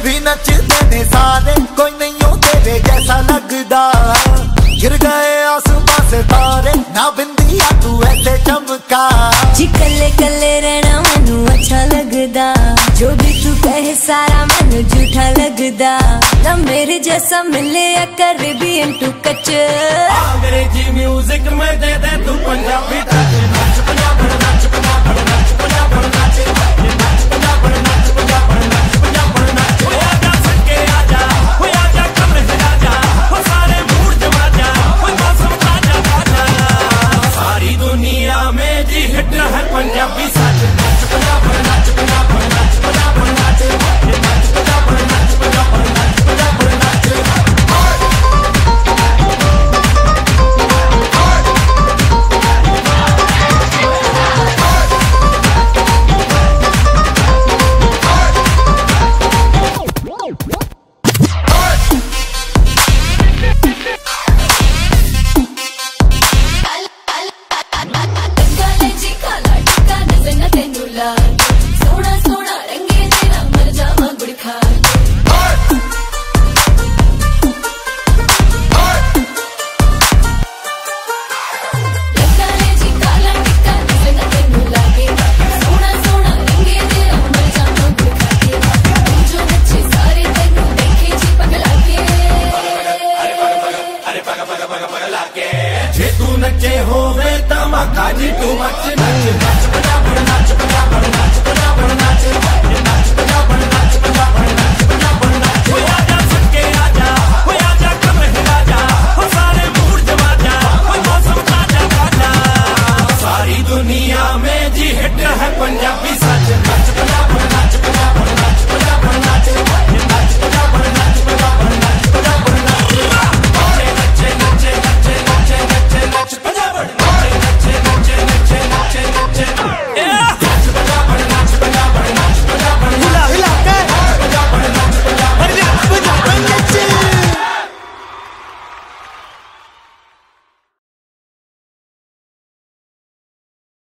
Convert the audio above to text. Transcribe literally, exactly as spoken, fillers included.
भी नचते ने सारे, कोई नहीं हो तेरे जैसा लगदा। गिर गए आसमां से तारे, ना बिंदिया तू ऐसे चमका। जी कल्ले कल्ले रहना मैनू अच्छा लगदा, जो भी तू कहे सारा मैनू झूठा लगदा। ना मेरे जैसा मिले या कर भी इंटू कच। अंग्रेजी म्यूजिक में दे दे तू पंजाबी टच। नाच पंजाब नाच पंजाब नाच पंजाब नाच नाच पंजाब नाच पंजाब नाच पंजाब नाच। हो आजा सके आजा, हो आजा कमरे से आजा, हो सारे मूड जमा जा, हो मौसम ताजा ताजा। सारी दुनिया में जी हिट है पंजाबी साज। नाच पंजाब नाच पंजाब नाच पंजाब नाच नाच पंजाब नाच पंजाब नाच पंजाब नाच। सोना सोना रंगे तेरा मर जावा गुड़ खा। जी काला टिक्का नजर तेनू लागे, सोना सोना रंगे तेरा मर जावा गुड़ खा के। जो बच्चे सारे तेनू देखे जी पगला के। अरे पग पग पग पगला के। जे तू नचे होवे धमाका जी तू मच नच नच पंजाब नाच पंजाब नाच पंजाब नाच नाच पंजाब नाच पंजाब नाच पंजाब नाच। हो आजा सके आजा, हो आजा कमरे आजा, हो सारे मूड जमा जा, हो मौसम ताजा ताजा। सारी दुनिया में जी हिट है पंजाबी।